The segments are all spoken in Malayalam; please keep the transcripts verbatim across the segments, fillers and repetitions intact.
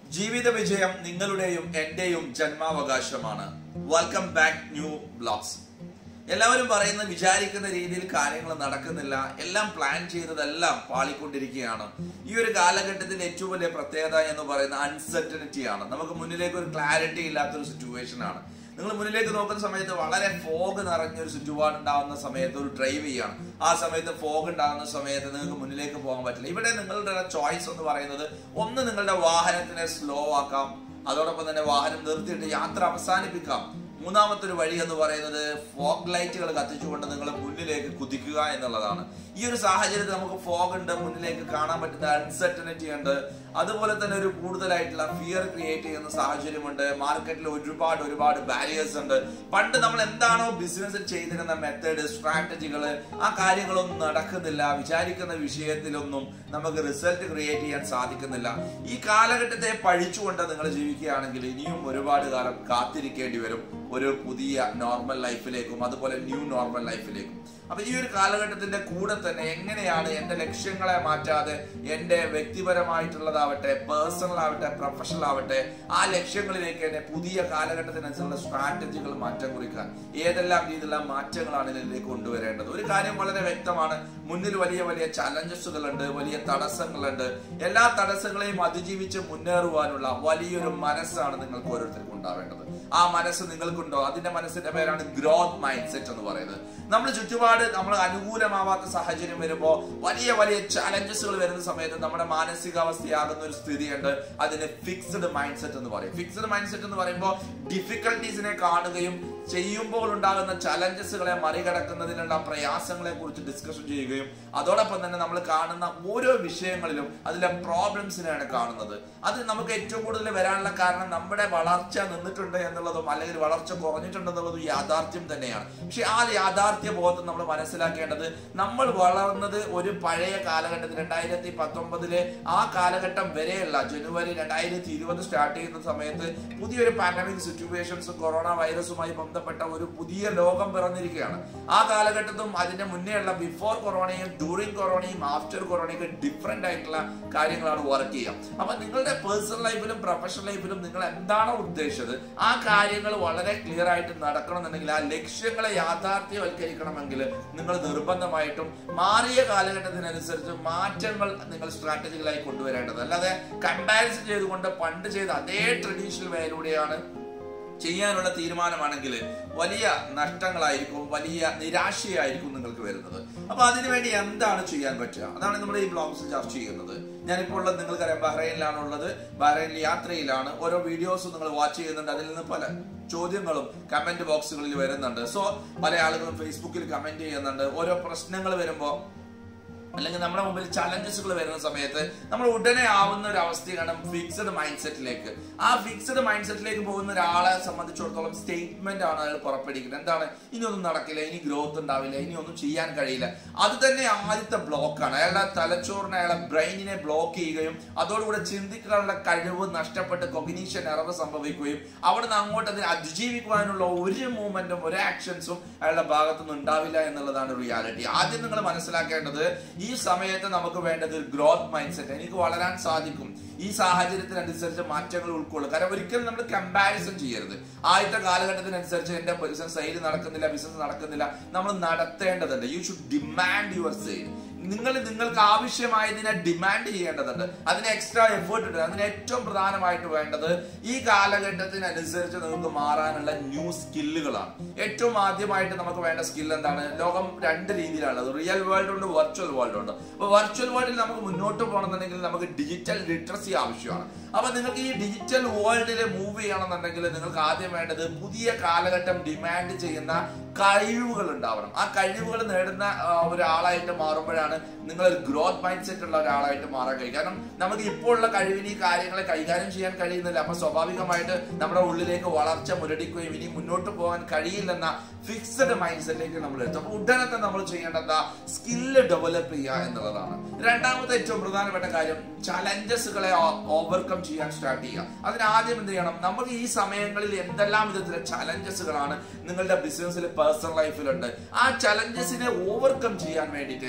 ജീവിത വിജയം നിങ്ങളുടെയും എന്റെയും ജന്മാവകാശമാണ്. Welcome back new blogs. എല്ലാവരും പറയുന്ന വിചാരിക്കുന്ന രീതിയിൽ കാര്യങ്ങൾ നടക്കുന്നില്ല, എല്ലാം പ്ലാൻ ചെയ്തതെല്ലാം പാളിക്കൊണ്ടിരിക്കുകയാണ്. ഈ ഒരു കാലഘട്ടത്തിൽ ഏറ്റവും വലിയ പ്രത്യേകത എന്ന് പറയുന്ന അൺസർട്ടനിറ്റി ആണ്. നമുക്ക് മുന്നിലേക്ക് ഒരു ക്ലാരിറ്റി ഇല്ലാത്തൊരു സിറ്റുവേഷൻ ആണ്. നിങ്ങൾ മുന്നിലേക്ക് നോക്കുന്ന സമയത്ത് വളരെ ഫോഗ് നിറഞ്ഞൊരു ചുറ്റുപാട് ഉണ്ടാകുന്ന സമയത്ത് ഒരു ഡ്രൈവ് ചെയ്യാണ്. ആ സമയത്ത് ഫോഗ് ഉണ്ടാകുന്ന സമയത്ത് നിങ്ങൾക്ക് മുന്നിലേക്ക് പോകാൻ പറ്റില്ല. ഇവിടെ നിങ്ങളുടെ ചോയ്സ് എന്ന് പറയുന്നത് ഒന്ന് നിങ്ങളുടെ വാഹനത്തിനെ സ്ലോ ആക്കാം, അതോടൊപ്പം തന്നെ വാഹനം നിർത്തിയിട്ട് യാത്ര അവസാനിപ്പിക്കാം. മൂന്നാമത്തെ ഒരു വഴി എന്ന് പറയുന്നത് ഫോഗ് ലൈറ്റുകൾ കത്തിച്ചുകൊണ്ട് നിങ്ങൾ മുന്നിലേക്ക് കുതിക്കുക എന്നുള്ളതാണ്. ഈ ഒരു സാഹചര്യത്തിൽ നമുക്ക് ഫോഗ് ഉണ്ട്, മുന്നിലേക്ക് കാണാൻ പറ്റുന്ന അൺസർട്ടനിറ്റി ഉണ്ട്, അതുപോലെ തന്നെ ഒരു കൂടുതലായിട്ടുള്ള ഫിയർ ക്രിയേറ്റ് ചെയ്യുന്ന സാഹചര്യമുണ്ട്. മാർക്കറ്റിൽ ഒരുപാട് ഒരുപാട് ബാരിയേഴ്സ് ഉണ്ട്. പണ്ട് നമ്മൾ എന്താണോ ബിസിനസ് ചെയ്തിരുന്ന മെത്തേഡ്, സ്ട്രാറ്റജികൾ, ആ കാര്യങ്ങളൊന്നും നടക്കുന്നില്ല. വിചാരിക്കുന്ന വിഷയത്തിലൊന്നും നമുക്ക് റിസൾട്ട് ക്രിയേറ്റ് ചെയ്യാൻ സാധിക്കുന്നില്ല. ഈ കാലഘട്ടത്തെ പഴിച്ചുകൊണ്ട് നിങ്ങൾ ജീവിക്കുകയാണെങ്കിൽ ഇനിയും ഒരുപാട് കാലം കാത്തിരിക്കേണ്ടി വരും ഒരു പുതിയ നോർമൽ ലൈഫിലേക്കും അതുപോലെ ന്യൂ നോർമൽ ലൈഫിലേക്കും. അപ്പൊ ഈ ഒരു കാലഘട്ടത്തിന്റെ കൂടെ തന്നെ എങ്ങനെയാണ് എന്റെ ലക്ഷ്യങ്ങളെ മാറ്റാതെ എന്റെ വ്യക്തിപരമായിട്ടുള്ളതാവട്ടെ, പേഴ്സണൽ ആവട്ടെ, പ്രൊഫഷണൽ ആവട്ടെ, ആ ലക്ഷ്യങ്ങളിലേക്ക് എന്നെ പുതിയ കാലഘട്ടത്തിനനുസരിച്ചുള്ള സ്ട്രാറ്റജികൾ മാറ്റം കുറിക്കാൻ ഏതെല്ലാം രീതിയിലുള്ള മാറ്റങ്ങളാണ് ഇതിലേക്ക് കൊണ്ടുവരേണ്ടത്. ഒരു കാര്യം വളരെ വ്യക്തമാണ്, മുന്നിൽ വലിയ വലിയ ചലഞ്ചസുകളുണ്ട്, വലിയ തടസ്സങ്ങളുണ്ട്. എല്ലാ തടസ്സങ്ങളെയും അതിജീവിച്ച് മുന്നേറുവാനുള്ള വലിയൊരു മനസ്സാണ് നിങ്ങൾക്ക് ഓരോരുത്തർക്കും ഉണ്ടാവേണ്ടത്. ആ മനസ്സ് നിങ്ങൾക്കുണ്ടോ? അതിന്റെ മനസ്സിന്റെ പേരാണ് ഗ്രോത്ത് മൈൻഡ് സെറ്റ് എന്ന് പറയുന്നത്. നമ്മൾ ചുറ്റുപാട് നമ്മൾ അനുകൂലമാവാത്ത സാഹചര്യം വരുമ്പോൾ, വലിയ വലിയ ചാലഞ്ചസുകൾ വരുന്ന സമയത്ത് നമ്മുടെ മാനസികാവസ്ഥയാകുന്ന ഒരു സ്ഥിതിയുണ്ട്. അതിന് ഫിക്സ്ഡ് മൈൻഡ് സെറ്റ് എന്ന് പറയും. ഫിക്സ്ഡ് മൈൻഡ് സെറ്റ് എന്ന് പറയുമ്പോൾ ഡിഫിക്കൽട്ടീസിനെ കാണുകയും ചെയ്യുമ്പോൾ ഉണ്ടാകുന്ന ചലഞ്ചസുകളെ മറികടക്കുന്നതിനുള്ള പ്രയാസങ്ങളെ കുറിച്ച് ഡിസ്കഷൻ ചെയ്യുകയും അതോടൊപ്പം തന്നെ നമ്മൾ കാണുന്ന ഓരോ വിഷയങ്ങളിലും അതിലെ പ്രോബ്ലംസിനെയാണ് കാണുന്നത്. അത് നമുക്ക് ഏറ്റവും കൂടുതൽ വരാനുള്ള കാരണം നമ്മുടെ വളർച്ച നിന്നിട്ടുണ്ട് എന്നുള്ളതും അല്ലെങ്കിൽ വളർച്ച കുറഞ്ഞിട്ടുണ്ടെന്നുള്ളതും യാഥാർത്ഥ്യം തന്നെയാണ്. പക്ഷെ ആ യാഥാർത്ഥ്യ ബോധം നമ്മൾ മനസ്സിലാക്കേണ്ടത്, നമ്മൾ വളർന്നത് ഒരു പഴയ കാലഘട്ടത്തിൽ രണ്ടായിരത്തി പത്തൊമ്പതിലെ ആ കാലഘട്ടം വരെയുള്ള ജനുവരി രണ്ടായിരത്തി ഇരുപത് സ്റ്റാർട്ട് ചെയ്യുന്ന സമയത്ത് പുതിയൊരു പാൻഡമിക് സിറ്റുവേഷൻസും കൊറോണ വൈറസുമായി ബന്ധപ്പെട്ട ഒരു പുതിയ ലോകം പിറന്നിരിക്കുകയാണ്. ആ കാലഘട്ടത്തും അതിന്റെ മുന്നേ ഉള്ള ബിഫോർ കൊറോണയും ഡ്യൂറിങ് കൊറോണയും ആഫ്റ്റർ കൊറോണയും ഡിഫറെന്റ് ആയിട്ടുള്ള കാര്യങ്ങളാണ് വർക്ക് ചെയ്യുക. അപ്പൊ നിങ്ങളുടെ പേഴ്സണൽ ലൈഫിലും പ്രൊഫഷണൽ ലൈഫിലും നിങ്ങൾ എന്താണോ ഉദ്ദേശിച്ചത് ആ കാര്യങ്ങൾ വളരെ ക്ലിയർ ആയിട്ട് നടക്കണമെന്നുണ്ടെങ്കിൽ, ആ ലക്ഷ്യങ്ങളെ യാഥാർത്ഥ്യവൽക്കരിക്കണമെങ്കിൽ നിങ്ങൾ നിർബന്ധമായിട്ടും മാറിയ കാലഘട്ടത്തിനനുസരിച്ച് മാറ്റങ്ങൾ നിങ്ങൾ സ്ട്രാറ്റജികളായി കൊണ്ടുവരേണ്ടത്. അല്ലാതെ കമ്പാരിസൺ ചെയ്തുകൊണ്ട് പണ്ട് ചെയ്ത അതേ ട്രഡീഷണൽ വേയിലൂടെയാണ് ചെയ്യാനുള്ള തീരുമാനമാണെങ്കിൽ വലിയ നഷ്ടങ്ങളായിരിക്കും, വലിയ നിരാശയായിരിക്കും നിങ്ങൾക്ക് വരുന്നത്. അപ്പൊ അതിനുവേണ്ടി എന്താണ് ചെയ്യാൻ പറ്റുക? അതാണ് നമ്മൾ ഈ ബ്ലോഗ്സ് ചർച്ച ചെയ്യുന്നത്. ഞാനിപ്പോൾ ഉള്ളത് നിങ്ങൾക്കറിയാം, ബഹ്റൈനിലാണ് ഉള്ളത്. ബഹ്റൈനിൽ യാത്രയിലാണ്. ഓരോ വീഡിയോസും നിങ്ങൾ വാച്ച് ചെയ്യുന്നുണ്ട്. അതിൽ നിന്ന് പല ചോദ്യങ്ങളും കമന്റ് ബോക്സുകളിൽ വരുന്നുണ്ട്. സോ പല ആളുകളും ഫേസ്ബുക്കിൽ കമന്റ് ചെയ്യുന്നുണ്ട്. ഓരോ പ്രശ്നങ്ങൾ വരുമ്പോൾ അല്ലെങ്കിൽ നമ്മുടെ മുമ്പിൽ ചലഞ്ചസുകൾ വരുന്ന സമയത്ത് നമ്മൾ ഉടനെ ആവുന്ന ഒരു അവസ്ഥയാണ് ഫിക്സഡ് മൈൻഡ് സെറ്റിലേക്ക്. ആ ഫിക്സഡ് മൈൻഡ് സെറ്റിലേക്ക് പോകുന്ന ഒരാളെ സംബന്ധിച്ചിടത്തോളം സ്റ്റേറ്റ്മെന്റ് ആണ് അയാൾ പുറപ്പെടുവിക്കുന്നത്. എന്താണ്? ഇനി ഒന്നും നടക്കില്ല, ഇനി ഗ്രോത്ത് ഉണ്ടാവില്ല, ഇനി ഒന്നും ചെയ്യാൻ കഴിയില്ല. അത് തന്നെ ആദ്യത്തെ ബ്ലോക്കാണ്. അയാളുടെ തലച്ചോറിനെ, അയാളുടെ ബ്രെയിനിനെ ബ്ലോക്ക് ചെയ്യുകയും അതോടുകൂടെ ചിന്തിക്കാനുള്ള കഴിവ് നഷ്ടപ്പെട്ട് കൊഗ്നിഷൻ എറർ സംഭവിക്കുകയും അവിടുന്ന് അങ്ങോട്ട് അതിനെ അതിജീവിക്കുവാനുള്ള ഒരു മൂവ്മെന്റും ഒരു ആക്ഷൻസും അയാളുടെ ഭാഗത്തുനിന്ന് ഉണ്ടാവില്ല എന്നുള്ളതാണ് റിയാലിറ്റി. ആദ്യം നിങ്ങൾ മനസ്സിലാക്കേണ്ടത്, ഈ സമയത്ത് നമുക്ക് വേണ്ടത് ഗ്രോത്ത് മൈൻഡ് സെറ്റ്. എനിക്ക് വളരാൻ സാധിക്കും, ഈ സാഹചര്യത്തിനനുസരിച്ച് മാറ്റങ്ങൾ ഉൾക്കൊള്ളും. കാരണം ഒരിക്കലും നമ്മൾ കമ്പാരിസൺ ചെയ്യരുത്. ആദ്യത്തെ കാലഘട്ടത്തിനനുസരിച്ച് എന്റെ ബിസിനസ് സെയിൽ നടക്കുന്നില്ല, ബിസിനസ് നടക്കുന്നില്ല, നമ്മൾ നടത്തേണ്ടതുണ്ട്. You should demand your sale. നിങ്ങൾ നിങ്ങൾക്ക് ആവശ്യമായതിനെ ഡിമാൻഡ് ചെയ്യേണ്ടതുണ്ട്. അതിന് എക്സ്ട്രാ എഫേർട്ട് ഉണ്ട്. അതിന് ഏറ്റവും പ്രധാനമായിട്ട് വേണ്ടത് ഈ കാലഘട്ടത്തിനനുസരിച്ച് നിങ്ങൾക്ക് മാറാനുള്ള ന്യൂ സ്കില്ലുകളാണ്. ഏറ്റവും ആദ്യമായിട്ട് നമുക്ക് വേണ്ട സ്കിൽ എന്താണ്? ലോകം രണ്ട് രീതിയിലുള്ളത്, റിയൽ വേൾഡ് ഉണ്ട്, വെർച്വൽ വേൾഡ് ഉണ്ട്. അപ്പൊ വെർച്വൽ വേൾഡിൽ നമുക്ക് മുന്നോട്ട് പോകണമെന്നുണ്ടെങ്കിൽ നമുക്ക് ഡിജിറ്റൽ ലിറ്ററസി ആവശ്യമാണ്. അപ്പൊ നിങ്ങൾക്ക് ഈ ഡിജിറ്റൽ വേൾഡിൽ മൂവ് ചെയ്യണമെന്നുണ്ടെങ്കിൽ നിങ്ങൾക്ക് ആദ്യം വേണ്ടത് പുതിയ കാലഘട്ടം ഡിമാൻഡ് ചെയ്യുന്ന കഴിവുകൾ ഉണ്ടാവണം. ആ കഴിവുകൾ നേടുന്ന ഒരാളായിട്ട് മാറുമ്പോഴാണ് നിങ്ങൾ ഒരു ഗ്രോത്ത് മൈൻഡ് സെറ്റ് ഉള്ള ഒരാളായിട്ട് മാറാൻ കഴിയും. കാരണം നമുക്ക് ഇപ്പോൾ ഉള്ള കഴിവിന് ഈ കാര്യങ്ങളെ കൈകാര്യം ചെയ്യാൻ കഴിയുന്നില്ല. അപ്പൊ സ്വാഭാവികമായിട്ട് നമ്മുടെ ഉള്ളിലേക്ക് വളർച്ച മുരടിക്കുകയും ഇനി മുന്നോട്ട് പോകാൻ കഴിയില്ലെന്ന ഫിക്സഡ് മൈൻഡ് സെറ്റിലേക്ക് നമ്മൾ എത്തും. അപ്പൊ ഉടനത്തെ നമ്മൾ ചെയ്യേണ്ടത് സ്കില്ല് ഡെവലപ്പ് ചെയ്യുക എന്നുള്ളതാണ്. രണ്ടാമത്തെ ഏറ്റവും പ്രധാനപ്പെട്ട കാര്യം, ചലഞ്ചസുകളെ ഓവർകം ചെയ്യാൻ സ്റ്റാർട്ട് ചെയ്യുക. അതിനാദ്യം എന്ത് ചെയ്യണം? നമുക്ക് ഈ സമയങ്ങളിൽ എന്തെല്ലാം വിധത്തിലെ ചലഞ്ചസുകളാണ് നിങ്ങളുടെ ബിസിനസ്സിൽ, പേഴ്സണൽ ലൈഫിലുണ്ട്, ആ ചലഞ്ചസിനെ ഓവർകം ചെയ്യാൻ വേണ്ടിയിട്ട് ഞാൻ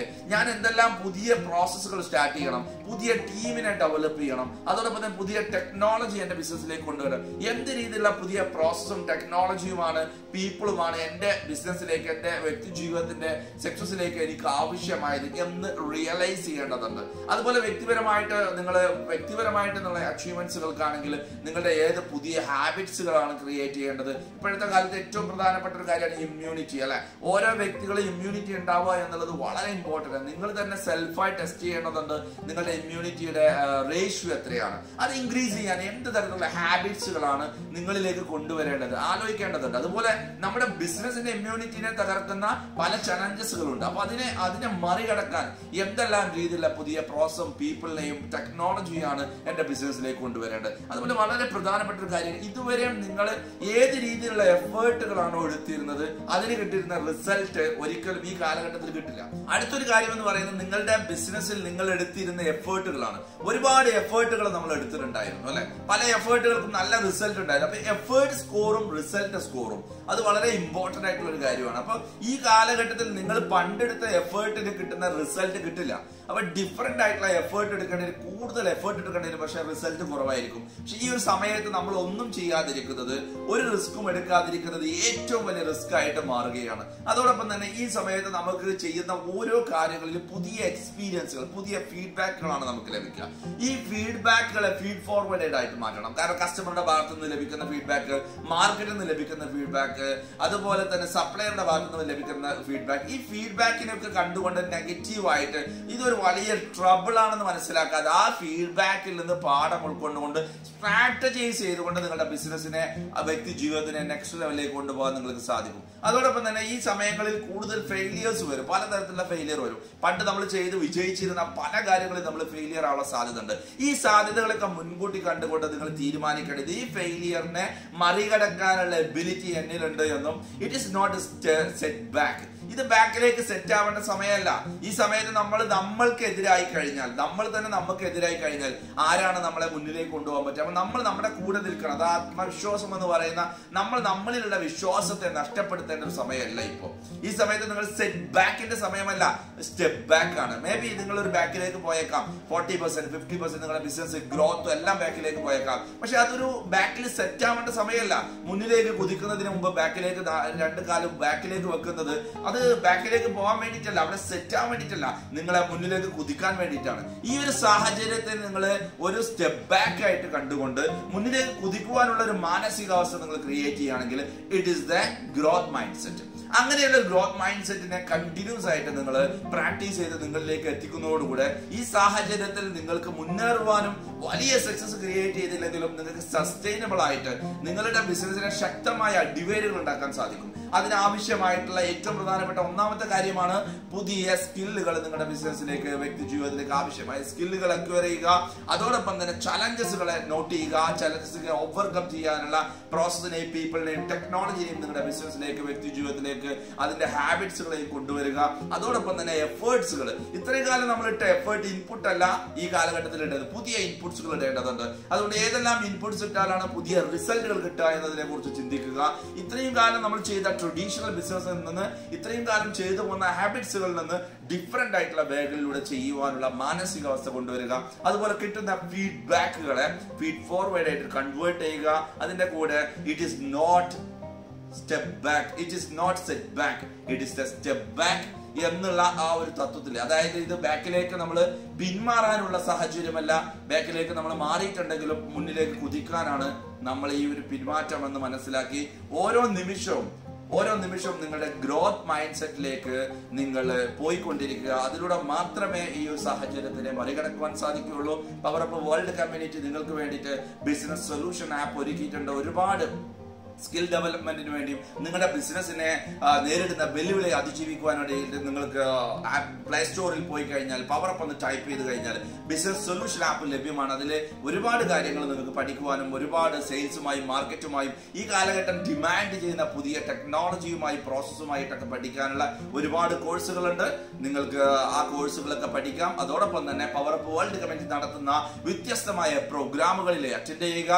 എന്തെല്ലാം പുതിയ പ്രോസസ്സുകൾ സ്റ്റാർട്ട് ചെയ്യണം, പുതിയ ടീമിനെ ഡെവലപ്പ് ചെയ്യണം, അതോടൊപ്പം തന്നെ പുതിയ ടെക്നോളജി എന്റെ ബിസിനസ്സിലേക്ക് കൊണ്ടുവരണം, എന്ത് രീതിയിലുള്ള പുതിയ പ്രോസസ്സും ടെക്നോളജിയുമാണ് പീപ്പിളുമാണ് എന്റെ ബിസിനസ്സിലേക്ക്, എന്റെ വ്യക്തി ജീവിതത്തിന്റെ സക്സസിലേക്ക് എനിക്ക് ആവശ്യമായത് എന്ന് റിയലൈസ് ചെയ്യേണ്ടതുണ്ട്. അതുപോലെ വ്യക്തിപരമായിട്ട് നിങ്ങൾ വ്യക്തിപരമായിട്ട് നിങ്ങളുടെ അച്ചീവ്മെന്റ്സുകൾക്കാണെങ്കിൽ നിങ്ങളുടെ ഏത് പുതിയ ഹാബിറ്റ്സുകളാണ് ക്രിയേറ്റ് ചെയ്യേണ്ടത്. ഇപ്പോഴത്തെ കാലത്ത് ഏറ്റവും പ്രധാനപ്പെട്ട ഒരു കാര്യമാണ് ഇമ്മ്യൂണിറ്റി, അല്ലെ? ഓരോ വ്യക്തികളും ഇമ്മ്യൂണിറ്റി ഉണ്ടാവുക എന്നുള്ളത് വളരെ ഇമ്പോർട്ടന്റ് ആണ്. നിങ്ങൾ തന്നെ സെൽഫായി ടെസ്റ്റ് ചെയ്യേണ്ടതുണ്ട്. നിങ്ങളുടെ ഇമ്മ്യൂണിറ്റിയുടെ റേഷ്യോ എത്രയാണ്, അത് ഇൻക്രീസ് ചെയ്യാൻ എന്ത് തരത്തിലുള്ള ഹാബിറ്റ്സുകളാണ് നിങ്ങളിലേക്ക് കൊണ്ടുവരേണ്ടത് ആലോചിക്കേണ്ടതുണ്ട്. അതുപോലെ നമ്മുടെ ബിസിനസിന്റെ ഇമ്മ്യൂണിറ്റിനെ തകർക്കുന്ന പല ചലഞ്ചസുകളുണ്ട്. അപ്പൊ അതിനെ അതിനെ മറികടക്കാൻ എന്തെല്ലാം രീതിയിലുള്ള പുതിയ പ്രോസസും പീപ്പിളിനെയും ടെക്നോളജിയാണ് എന്റെ ബിസിനസ്സിലേക്ക് കൊണ്ടുവരേണ്ടത്. അതുപോലെ വളരെ പ്രധാനപ്പെട്ട ഒരു കാര്യം, ഇതുവരെയും നിങ്ങൾ ഏത് രീതിയിലുള്ള എഫേർട്ടുകളാണോ എടുത്തിരുന്നത് അതിന് കിട്ടിയിരുന്ന റിസൾട്ട് ഒരിക്കലും ഈ കാലഘട്ടത്തിൽ കിട്ടില്ല. അടുത്തൊരു കാര്യം എന്ന് പറയുന്നത് നിങ്ങളുടെ ബിസിനസ്സിൽ നിങ്ങൾ എടുത്തിരുന്ന എഫേർട്ടുകളാണ്. ഒരുപാട് എഫേർട്ടുകൾ നമ്മൾ എടുത്തിട്ടുണ്ടായിരുന്നു, അല്ലെ? പല എഫേർട്ടുകൾക്കും നല്ല റിസൾട്ട് ഉണ്ടായിരുന്നു. അപ്പൊ എഫേർട്ട് സ്കോറും റിസൾട്ട് സ്കോറും അത് വളരെ ഇമ്പോർട്ടന്റ് ആയിട്ടുള്ള ഒരു കാര്യമാണ്. അപ്പൊ ഈ കാലഘട്ടത്തിൽ നിങ്ങൾ പണ്ടെടുത്ത എഫേർട്ടിന് കിട്ടുന്ന റിസൾട്ട് കിട്ടില്ല. അപ്പൊ ഡിഫറെന്റ് ആയിട്ടുള്ള എഫേർട്ട് എടുക്കേണ്ടത്, കൂടുതൽ എഫേർട്ട് എടുക്കേണ്ടത്, പക്ഷെ റിസൾട്ട് കുറവായിരിക്കും. പക്ഷെ ഈ ഒരു സമയത്ത് നമ്മൾ ഒന്നും ചെയ്യാതിരിക്കുന്നത്, ഒരു റിസ്ക്കും എടുക്കാതിരിക്കുന്നത് ഏറ്റവും വലിയ റിസ്ക് ആയിട്ട് മാറുകയാണ്. അതോടൊപ്പം തന്നെ ഈ സമയത്ത് നമുക്ക് ചെയ്യുന്ന ഓരോ കാര്യങ്ങളിലും പുതിയ എക്സ്പീരിയൻസുകൾ, പുതിയ ഫീഡ്ബാക്കുകളാണ് നമുക്ക് ലഭിക്കുക. ഈ ഫീഡ്ബാക്കുകളെ ഫീഡ് ഫോർവേഡ് ആയിട്ട് മാറ്റണം. കാരണം കസ്റ്റമറുടെ ഭാഗത്തു നിന്ന് ലഭിക്കുന്ന ഫീഡ്ബാക്ക്, മാർക്കറ്റിൽ നിന്ന് ലഭിക്കുന്ന ഫീഡ്ബാക്ക്, അതുപോലെ തന്നെ സപ്ലയറുടെ ഭാഗത്തു നിന്ന് ലഭിക്കുന്ന ഫീഡ്ബാക്ക്, ഈ ഫീഡ്ബാക്കിനൊക്കെ കണ്ടുകൊണ്ട് നെഗറ്റീവ് ആയിട്ട് ഇതൊരു വലിയ ട്രബിൾ ആണെന്ന് മനസ്സിലാക്കാതെ ആ ഫീഡ്ബാക്കിൽ നിന്ന് പാഠം ഉൾക്കൊണ്ടുകൊണ്ട് സ്ട്രാറ്റജൈസ് ചെയ്തുകൊണ്ട് നിങ്ങളുടെ ബിസിനസിനെ, വ്യക്തി ജീവിതത്തിനെ നെക്സ്റ്റ് ലെവലിലേക്ക് കൊണ്ടുപോകാൻ നിങ്ങൾക്ക് സാധിക്കും. അതോടൊപ്പം തന്നെ ഈ സമയങ്ങളിൽ കൂടുതൽ ഫെയിലിയേഴ്സ് വരും, പലതരത്തിലുള്ള ഫെയിലിയർ വരും. പണ്ട് നമ്മൾ ചെയ്ത് വിജയിച്ചിരുന്ന പല കാര്യങ്ങളിൽ നമ്മൾ ഫെയിലിയർ ആവാനുള്ള സാധ്യത ഉണ്ട്. ഈ സാധ്യതകളൊക്കെ മുൻകൂട്ടി കണ്ടുകൊണ്ട് നിങ്ങൾ തീരുമാനിക്കേണ്ടത് ഈ ഫെയിലിയറിനെ മറികടക്കാനുള്ള എബിലിറ്റി എന്നിലുണ്ട് എന്നും it is not set back, ഇത് ബാക്കിലേക്ക് സെറ്റ് ആവേണ്ട സമയമല്ല. ഈ സമയത്ത് നമ്മൾ നമ്മൾക്ക് എതിരായി കഴിഞ്ഞാൽ, നമ്മൾ തന്നെ നമുക്ക് എതിരായി കഴിഞ്ഞാൽ ആരാണ് നമ്മളെ മുന്നിലേക്ക് കൊണ്ടുപോകാൻ പറ്റുക? അപ്പൊ നമ്മൾ നമ്മുടെ കൂടെ നിൽക്കണം. അത് ആത്മവിശ്വാസം എന്ന് പറയുന്ന നമ്മൾ നമ്മളിലുള്ള വിശ്വാസത്തെ നഷ്ടപ്പെടുത്തേണ്ട ഒരു സമയമല്ല ഇപ്പോ. ഈ സമയത്ത് നിങ്ങൾ സെറ്റ് ബാക്കിന്റെ സമയമല്ല, സ്റ്റെപ്പ് ബാക്ക് ആണ്. മേ ബി നിങ്ങൾ ഒരു ബാക്കിലേക്ക് പോയേക്കാം, ഫോർട്ടി പെർസെന്റ് ഫിഫ്റ്റി പെർസെന്റ് നിങ്ങളുടെ ബിസിനസ് ഗ്രോത്തും എല്ലാം ബാക്കിലേക്ക് പോയേക്കാം. പക്ഷെ അതൊരു ബാക്കിൽ സെറ്റ് ആവേണ്ട സമയമല്ല. മുന്നിലേക്ക് കുതിക്കുന്നതിന് മുമ്പ് ബാക്കിലേക്ക് രണ്ട് കാലം ബാക്കിലേക്ക് വെക്കുന്നത് അത് ബാക്കിലേക്ക് പോകാൻ വേണ്ടിയിട്ടല്ല, അവിടെ സെറ്റ് ആവാൻ വേണ്ടിയിട്ടല്ല, നിങ്ങളെ മുന്നിലേക്ക് കുതിക്കാൻ വേണ്ടിയിട്ടാണ്. ഈ ഒരു സാഹചര്യത്തിൽ നിങ്ങൾ ഒരു സ്റ്റെപ്പ് ബാക്ക് ആയിട്ട് കണ്ടുകൊണ്ട് മുന്നിലേക്ക് കുതിക്കുവാനുള്ള ഒരു മാനസികാവസ്ഥ നിങ്ങൾ ക്രിയേറ്റ് ചെയ്യുകയാണെങ്കിൽ it is the growth mindset. അങ്ങനെയുള്ള ഗ്രോത്ത് മൈൻഡ് സെറ്റിനെ കണ്ടിന്യൂസ് ആയിട്ട് നിങ്ങൾ പ്രാക്ടീസ് ചെയ്ത് നിങ്ങളിലേക്ക് എത്തിക്കുന്നതോടുകൂടെ ഈ സാഹചര്യത്തിൽ നിങ്ങൾക്ക് മുന്നേറുവാനും വലിയ സക്സസ് ക്രിയേറ്റ് ചെയ്തില്ലെങ്കിലും നിങ്ങൾക്ക് സസ്റ്റൈനബിൾ ആയിട്ട് നിങ്ങളുടെ ബിസിനസിനെ ശക്തമായ ഡിവൈഡുകൾ ഉണ്ടാക്കാൻ സാധിക്കും. അതിനാവശ്യമായിട്ടുള്ള ഏറ്റവും പ്രധാനപ്പെട്ട ഒന്നാമത്തെ കാര്യമാണ് പുതിയ സ്കില്ലുകൾ നിങ്ങളുടെ ബിസിനസ്സിലേക്ക്, വ്യക്തി ജീവിതത്തിലേക്ക് ആവശ്യമായ സ്കില്ലുകൾ അക്വയർ ചെയ്യുക. അതോടൊപ്പം തന്നെ ചലഞ്ചസുകളെ നോട്ട് ചെയ്യുക. ചലഞ്ചസുകളെ ഓവർകം ചെയ്യാനുള്ള പ്രോസസ്സിനെയും പീപ്പിളിനെയും ടെക്നോളജിയെയും നിങ്ങളുടെ ബിസിനസ്സിലേക്ക്, വ്യക്തി ജീവിതത്തിലേക്ക്, അതിന്റെ ഹാബിറ്റ്സുകളെയും കൊണ്ടുവരിക. അതോടൊപ്പം തന്നെ എഫേർട്സുകൾ, ഇത്രയും കാലം നമ്മൾ ഇട്ട എഫേർട്ട് ഇൻപുട്ട് അല്ല ഈ കാലഘട്ടത്തിൽ ഇടേണ്ടത്, പുതിയ ഇൻപുട്സുകൾ ഇടേണ്ടതുണ്ട്. അതുകൊണ്ട് ഏതെല്ലാം ഇൻപുട്സ് ഇട്ടാലാണ് പുതിയ റിസൾട്ടുകൾ കിട്ടുക എന്നതിനെ കുറിച്ച് ചിന്തിക്കുക. ഇത്രയും കാലം നമ്മൾ ചെയ്ത ട്രഡീഷണൽ ബിസിനസ്സിൽ നിന്ന്, ഇത്രയും കാലം ചെയ്തു പോകുന്ന ഹാബിറ്റ്സുകളിൽ നിന്ന് ഡിഫറെന്റ് ആയിട്ടുള്ള വേഗങ്ങളിലൂടെ ചെയ്യുവാനുള്ള മാനസികാവസ്ഥ കൊണ്ടുവരിക. അതുപോലെ കിട്ടുന്ന ഫീഡ്ബാക്കുകളെ ഫീഡ് ഫോർവേഡ് ആയിട്ട് കൺവേർട്ട് ചെയ്യുക. അതിന്റെ കൂടെ it is not step back, it is not set back, it is the step back എന്നുള്ള ആ ഒരു തത്വത്തിൽ, അതായത് ഇത് ബാക്കിലേക്ക് നമ്മൾ പിന്മാറാനുള്ള സാഹചര്യമല്ല, ബാക്കിലേക്ക് നമ്മൾ മാറിയിട്ടുണ്ടെങ്കിലും മുന്നിലേക്ക് കുതിക്കാനാണ് നമ്മൾ ഈ ഒരു പിന്മാറ്റം എന്ന് മനസ്സിലാക്കി ഓരോ നിമിഷവും ഓരോ നിമിഷവും നിങ്ങളുടെ ഗ്രോത്ത് മൈൻഡ് സെറ്റിലേക്ക് നിങ്ങൾ പോയിക്കൊണ്ടിരിക്കുക. അതിലൂടെ മാത്രമേ ഈ ഒരു സാഹചര്യത്തിനെ മറികടക്കുവാൻ സാധിക്കുകയുള്ളൂ. പവർ അപ്പ് വേൾഡ് കമ്മ്യൂണിറ്റി നിങ്ങൾക്ക് വേണ്ടിയിട്ട് ബിസിനസ് സൊല്യൂഷൻ ആപ്പ് ഒരുക്കിയിട്ടുണ്ട്. ഒരുപാട് സ്കിൽ ഡെവലപ്മെന്റിന് വേണ്ടിയും നിങ്ങളുടെ ബിസിനസിനെ നേരിടുന്ന വെല്ലുവിളി അതിജീവിക്കുവാൻ വേണ്ടിയിട്ട് നിങ്ങൾക്ക് പ്ലേ സ്റ്റോറിൽ പോയി കഴിഞ്ഞാൽ പവർ അപ്പ് ഒന്ന് ടൈപ്പ് ചെയ്ത് കഴിഞ്ഞാൽ ബിസിനസ് സൊല്യൂഷൻ ആപ്പ് ലഭ്യമാണ്. അതിൽ ഒരുപാട് കാര്യങ്ങൾ നിങ്ങൾക്ക് പഠിക്കുവാനും ഒരുപാട് സെയിൽസുമായും മാർക്കറ്റുമായും ഈ കാലഘട്ടം ഡിമാൻഡ് ചെയ്യുന്ന പുതിയ ടെക്നോളജിയുമായി പ്രോസസ്സുമായിട്ടൊക്കെ പഠിക്കാനുള്ള ഒരുപാട് കോഴ്സുകളുണ്ട്. നിങ്ങൾക്ക് ആ കോഴ്സുകളൊക്കെ പഠിക്കാം. അതോടൊപ്പം തന്നെ പവർ അപ്പ് വേൾഡ് കമ്മ്യൂണിറ്റി നടത്തുന്ന വ്യത്യസ്തമായ പ്രോഗ്രാമുകളിൽ അറ്റൻഡ് ചെയ്യുക.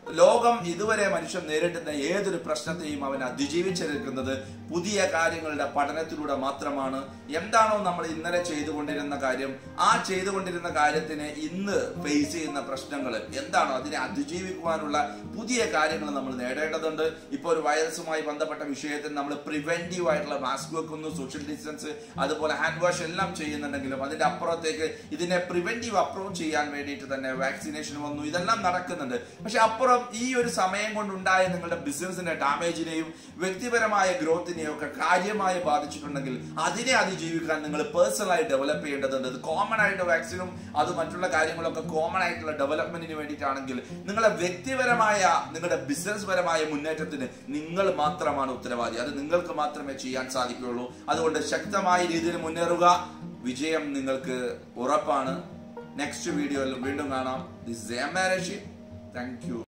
ലോകം ഇതുവരെ മനുഷ്യൻ നേരിടുന്ന ഏതൊരു പ്രശ്നത്തെയും അവൻ അതിജീവിച്ചെടുക്കുന്നത് പുതിയ കാര്യങ്ങളുടെ പഠനത്തിലൂടെ മാത്രമാണ്. എന്താണോ നമ്മൾ ഇന്നലെ ചെയ്തുകൊണ്ടിരുന്ന കാര്യം, ആ ചെയ്തുകൊണ്ടിരുന്ന കാര്യത്തിന് ഇന്ന് ഫേസ് ചെയ്യുന്ന പ്രശ്നങ്ങൾ എന്താണോ അതിനെ അതിജീവിക്കുവാനുള്ള പുതിയ കാര്യങ്ങൾ നമ്മൾ നേടേണ്ടതുണ്ട്. ഇപ്പോൾ ഒരു വൈറസുമായി ബന്ധപ്പെട്ട വിഷയത്തിൽ നമ്മൾ പ്രിവെന്റീവ് ആയിട്ടുള്ള മാസ്ക് വെക്കുന്നു, സോഷ്യൽ ഡിസ്റ്റൻസ്, അതുപോലെ ഹാൻഡ് വാഷ് എല്ലാം ചെയ്യുന്നുണ്ടെങ്കിലും അതിന്റെ അപ്പുറത്തേക്ക് ഇതിനെ പ്രിവെന്റീവ് അപ്രോച്ച് ചെയ്യാൻ വേണ്ടിയിട്ട് തന്നെ വാക്സിനേഷൻ വന്നു. ഇതെല്ലാം നടക്കുന്നുണ്ട്. പക്ഷെ അപ്പുറം ഈ ഒരു സമയം കൊണ്ടുണ്ടായ നിങ്ങളുടെ ബിസിനസിന്റെ ഡാമേജിനെയും വ്യക്തിപരമായ ഗ്രോത്തിനെയും ഒക്കെ കാര്യമായി ബാധിച്ചിട്ടുണ്ടെങ്കിൽ അതിനെ അതിജീവിക്കാൻ നിങ്ങൾ പേഴ്സണലായി ഡെവലപ്പ് ചെയ്യേണ്ടതുണ്ട്. ഇത് കോമൺ ആയിട്ട് വാക്സിനും അത് മറ്റുള്ള കാര്യങ്ങളൊക്കെ കോമൺ ആയിട്ടുള്ള ഡെവലപ്മെന്റിന് വേണ്ടിയിട്ടാണെങ്കിൽ നിങ്ങളുടെ വ്യക്തിപരമായ നിങ്ങളുടെ ബിസിനസ് പരമായ മുന്നേറ്റത്തിന് നിങ്ങൾ മാത്രമാണ് ഉത്തരവാദി. അത് നിങ്ങൾക്ക് മാത്രമേ ചെയ്യാൻ സാധിക്കുകയുള്ളൂ. അതുകൊണ്ട് ശക്തമായ രീതിയിൽ മുന്നേറുക. വിജയം നിങ്ങൾക്ക് ഉറപ്പാണ്. നെക്സ്റ്റ് വീഡിയോയിൽ വീണ്ടും കാണാം. This is M R Rasheed. Thank U.